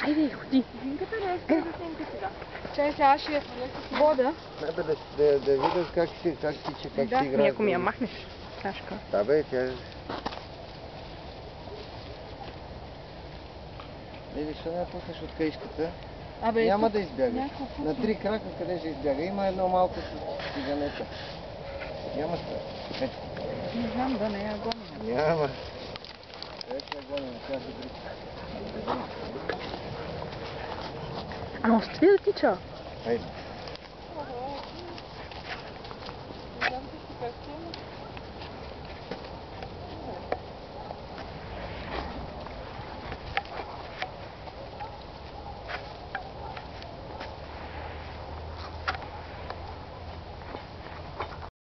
Айде, ходи. Синката не е синка сега. Чай, сега ще вода. Да видят как се играе. Ако ми я махнеш, чашка. Да бе, тя... Защо не я пуснеш от каишката? Няма да избягаш. На 3 крака къде ще избяга? Има едно малко с циганета. Няма страх. Не знам да не я гоня. Няма. Вече я гоним, тя се брича. Ама остави да тича. Хайде.